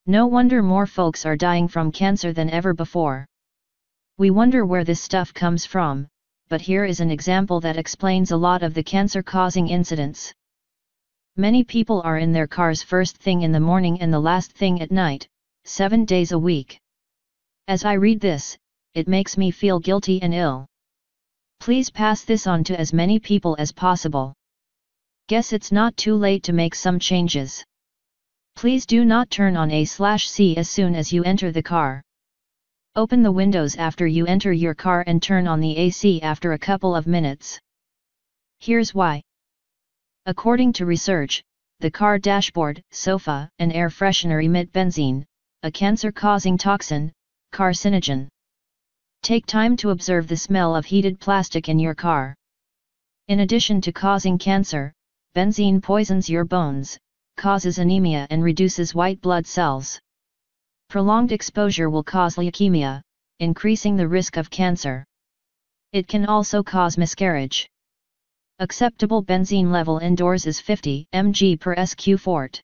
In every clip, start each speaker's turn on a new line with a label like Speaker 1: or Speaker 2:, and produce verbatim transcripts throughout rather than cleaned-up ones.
Speaker 1: No wonder more folks are dying from cancer than ever before. We wonder where this stuff comes from, but here is an example that explains a lot of the cancer-causing incidents. Many people are in their cars first thing in the morning and the last thing at night, seven days a week. As I read this, it makes me feel guilty and ill. Please pass this on to as many people as possible. Guess it's not too late to make some changes. Please do not turn on A slash C as soon as you enter the car. Open the windows after you enter your car and turn on the A C after a couple of minutes. Here's why. According to research, the car dashboard, sofa, and air freshener emit benzene, a cancer-causing toxin, carcinogen. Take time to observe the smell of heated plastic in your car. In addition to causing cancer, benzene poisons your bones, causes anemia and reduces white blood cells. Prolonged exposure will cause leukemia, increasing the risk of cancer. It can also cause miscarriage. Acceptable benzene level indoors is fifty milligrams per square foot.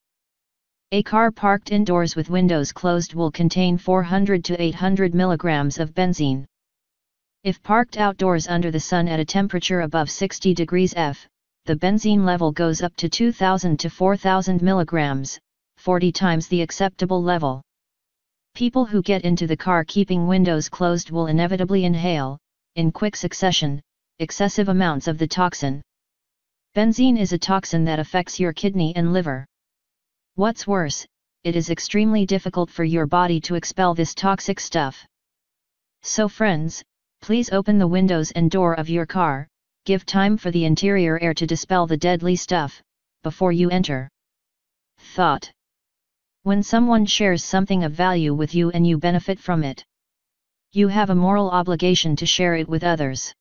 Speaker 1: A car parked indoors with windows closed will contain four hundred to eight hundred milligrams of benzene. If parked outdoors under the sun at a temperature above sixty degrees Fahrenheit, the benzene level goes up to two thousand to four thousand milligrams, forty times the acceptable level. People who get into the car keeping windows closed will inevitably inhale, in quick succession, excessive amounts of the toxin. Benzene is a toxin that affects your kidney and liver. What's worse, it is extremely difficult for your body to expel this toxic stuff. So friends, please open the windows and door of your car, give time for the interior air to dispel the deadly stuff, before you enter. Thought. When someone shares something of value with you and you benefit from it, you have a moral obligation to share it with others.